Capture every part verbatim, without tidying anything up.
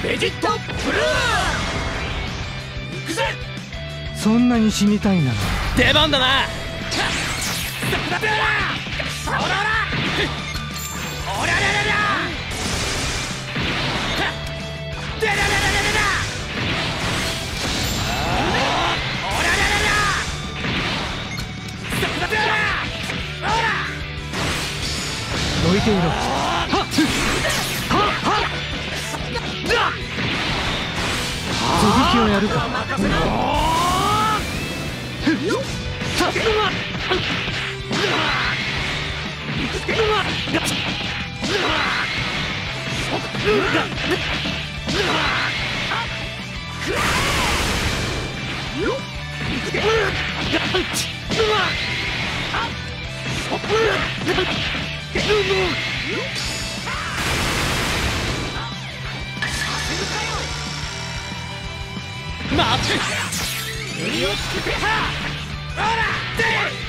ベジットブルー。行くぜ。 そんなに死にたいなら出番だな。おらおらおららららでらららららおららららおらどいていろ。はっはっはっ続きをやるか。 待て。身をつけては。ほらで。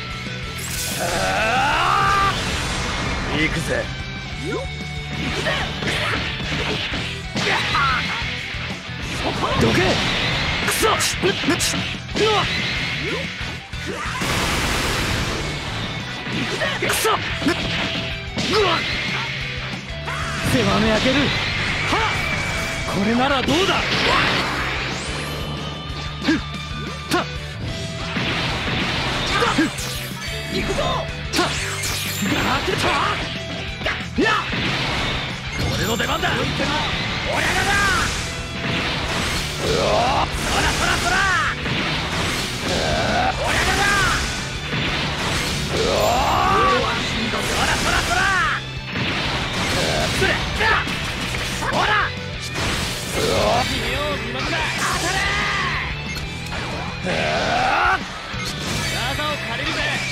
行くぜ。行くぜ。どけ。くそ。くそ。 世話の焼ける。はっこれならどうだ。 行くぞ。俺の出番だ。おりゃらら。そらそらそら。おりゃらら。そらそらそら。それ。ほら。決めよう見まくだ。当たれ。技を借りるぜ。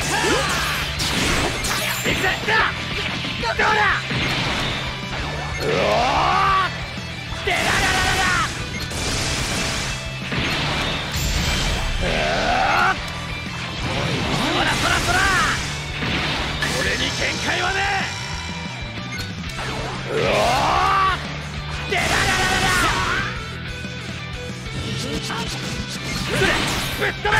行くぜ。どうだ。うおー。でららららら。そらそらそら。俺に限界はねえ。うおー。でららららら。ぶっ飛べ。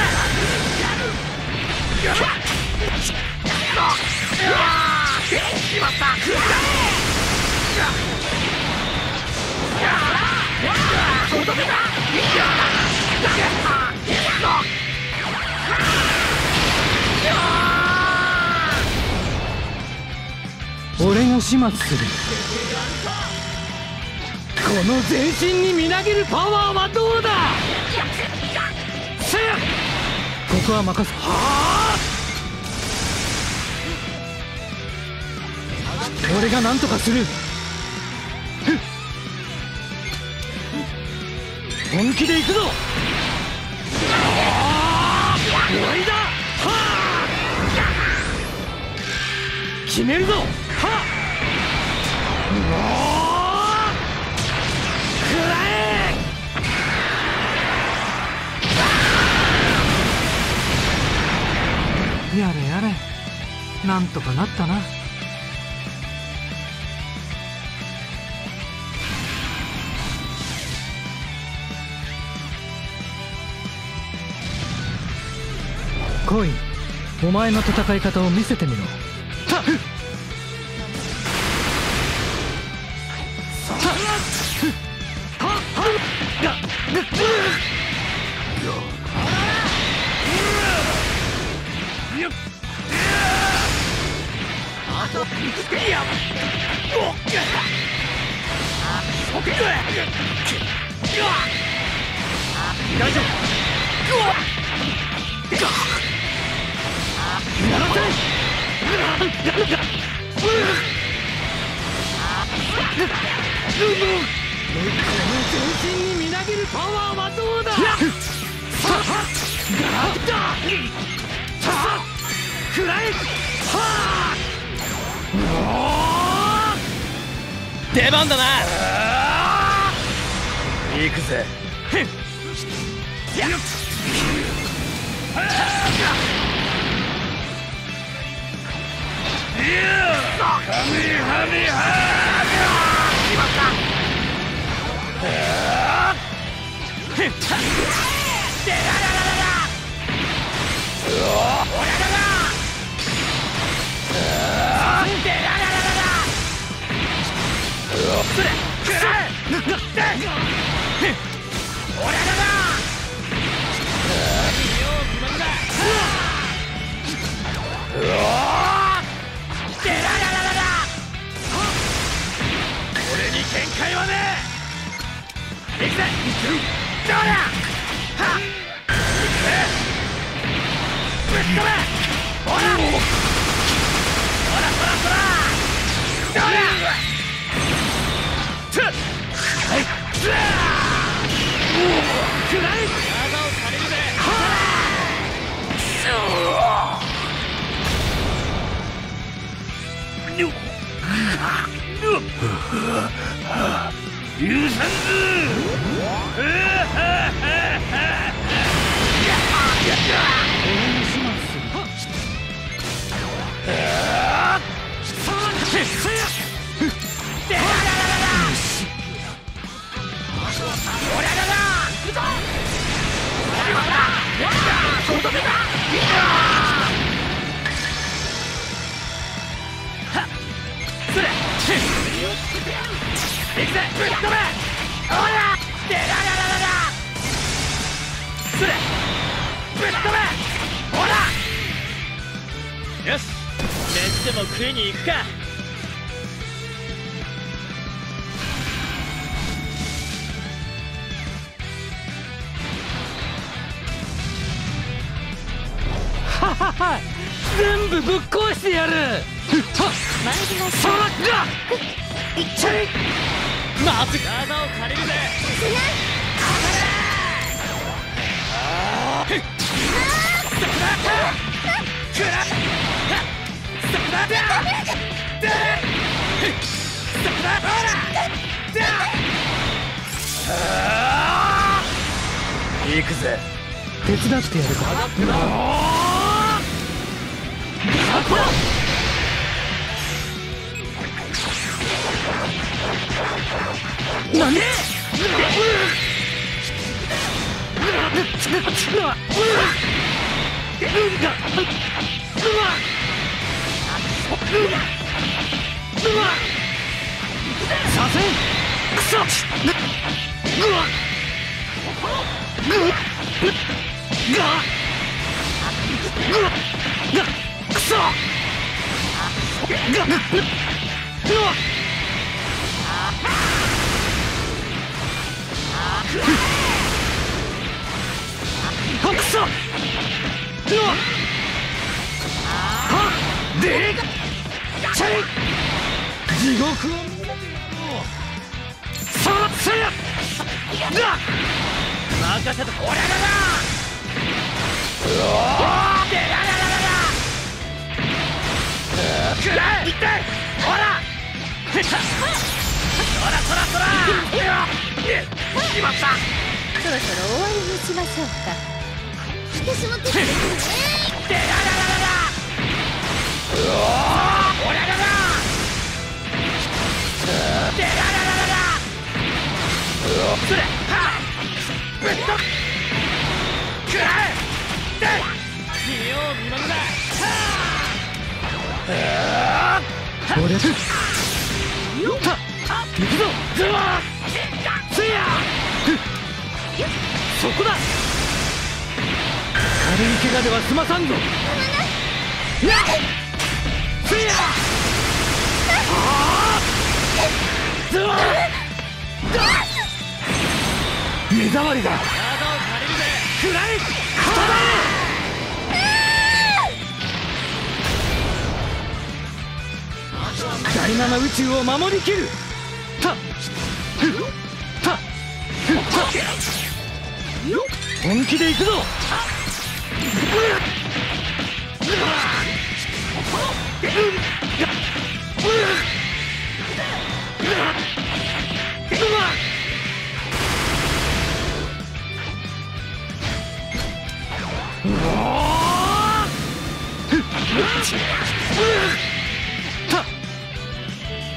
決まった。 俺が始末する。この全身にみなぎるパワーはどうだ。せやここは任せ。はあ俺が何とかする。本気で行くぞ。終わりだ。はあ決めるぞ。はあ食らえ。やれやれなんとかなったな。来い、お前の戦い方を見せてみろ。たっ大丈夫。やらせ。この全身にみなぎるパワーはどうだ。食らえ。 出番だな。行くぜ。ハミハミハー。 でらららららおやだだでらららららそれくらえおやだだうおでららららら俺に限界はねえ行くぜどうだはっぶっ飛べほらほらほらほらどうだつっはいつっくらい技を借りるぜはっ許さんぞ行くぜぶっ飛べほらでらららららそれぶっ飛べほらよし飯でも食いに行くかははは全部ぶっ壊してやる参りましょう。 いっちゃいまず技を借りるぜ行くぜ手伝ってやるか何させんくそくそくそでちゃい地獄をさあせやだ任せと俺らだうおーでらららららくらえいってほらそらそらそらしまったそろそろ終わりにしましょうか。私も手伝ってね。 でらららららうおーおらららでらららららうおそれはっぶっとくらえで見よう見まねだ俺とよった行くぞズワーせやそこだ軽い怪我では済まさんぞやっせやズワー目障りだ技を借りるぜくらえ第七宇宙を守りきるたたた本気で行くぞ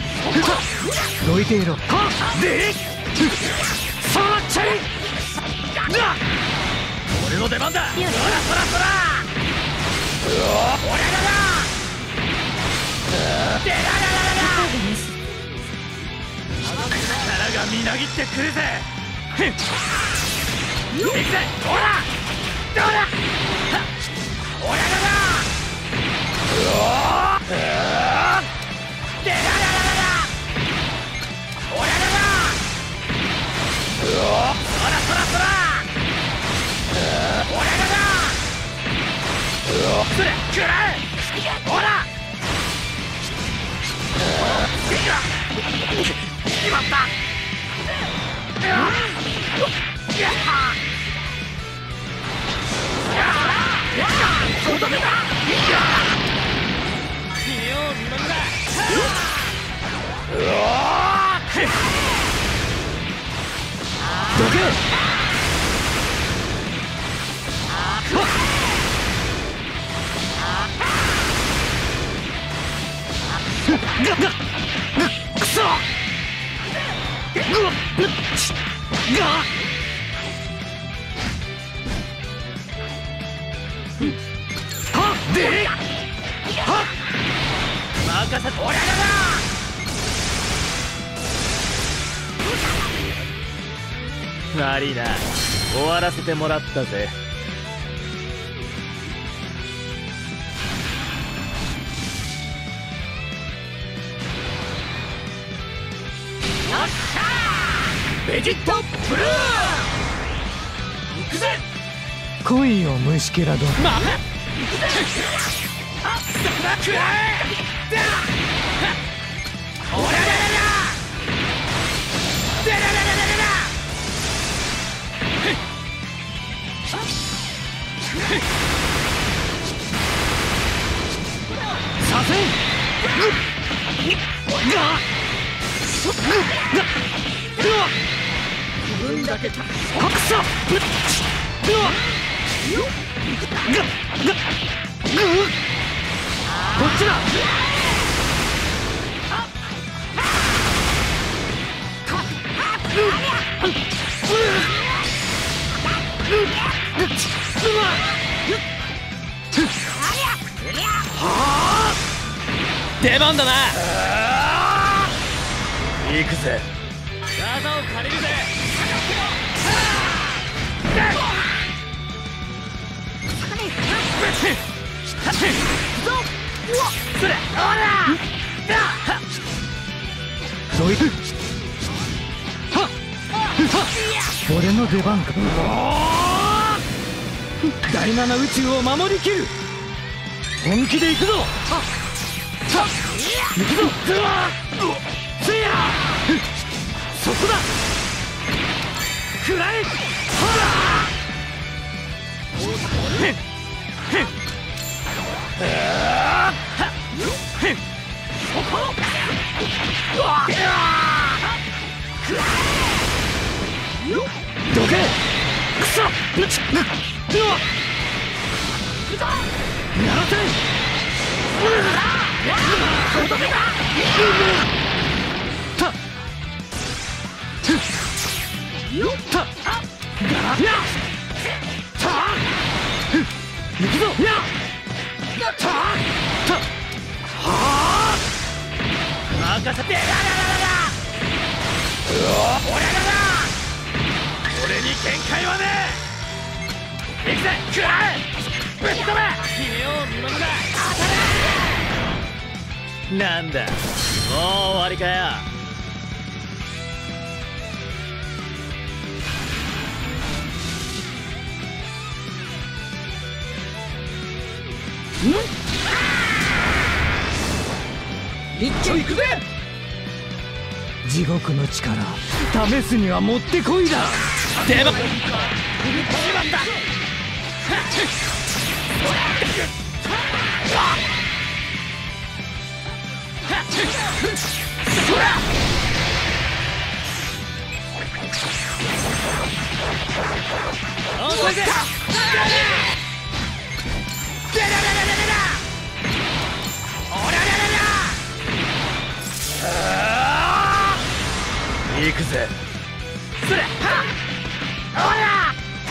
どいていろでさあチャリ俺の出番だ。そらそらそら。おりゃがが。でららららら。力がみなぎってくるぜ。行くぜ。ほら。どうだ。おりゃがが。でららららら。おりゃがが。そらそらそら。おりゃがが。それくらえ。ほら。決まった。 どけ。くそ。で任せて。おりゃがだ。悪いな、終わらせてもらったぜ。 よっしゃー。ベジットブルー。行くぜ。 来いよ虫けらど。 まあ、行くぜ。あっ、くらえ。おらららら。でらららららら。 させん。 自分だけた。 くそ。こっちだ。出番だな。行くぜ。技を借りるぜ。 それ、ほら。 どい。俺の出番か。第七宇宙を守りきる。本気で行くぞ。行くぞ。せいや。そこだ。くらえ。ほら。どけ。くそ。やらせ。た。た。行くぞ。た。はあ。任せて。 おりゃがだ。俺に限界はねえ。行くぜ。くらえ。ぶっ飛べ。姫を見守れ。 なんだ、もう終わりかよ。 一丁行くぜ。 地獄の力試すにはもってこいだ。出番。 しまった。そら。 おいで。行くぜ。 それ。はっ。おら。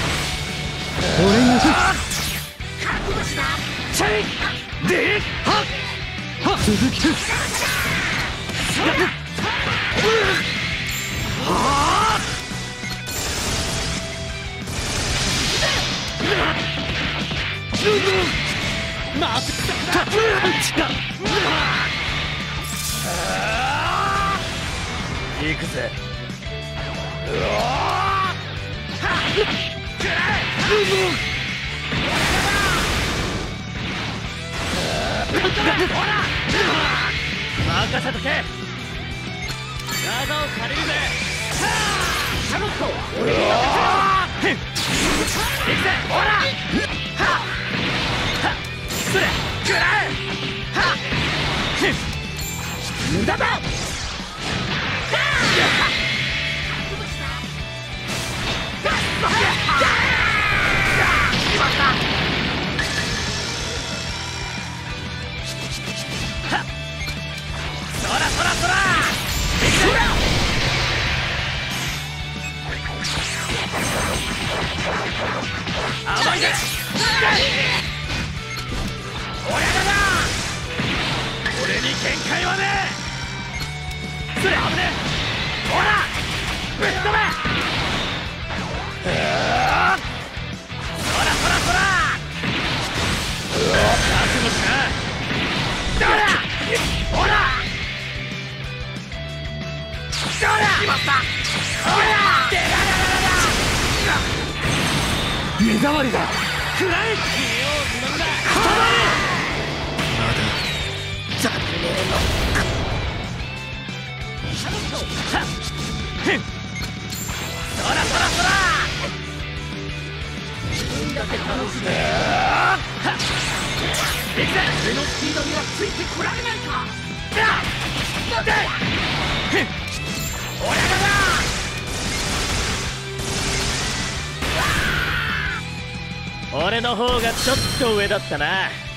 俺が覚悟したチェイではっはっ続きはあまずたパンチだ行くぜうわ任せとけ技を借りるぜシャロット俺に任せろ行くぜほらはっそれくらえはっ無駄だそらそらそら甘いぜ俺だな俺に限界はねえそれ危ねえほらぶっ飛べそらそらそら覚悟しなどうだほらどうだ決まったほらでらららら目障りだ食らえまだ残念のシャロットはっふんそらそらそら自分だけ楽しめはっ行くぜ俺のスピードにはついてこられないかなんでふん俺だな俺の方がちょっと上だったな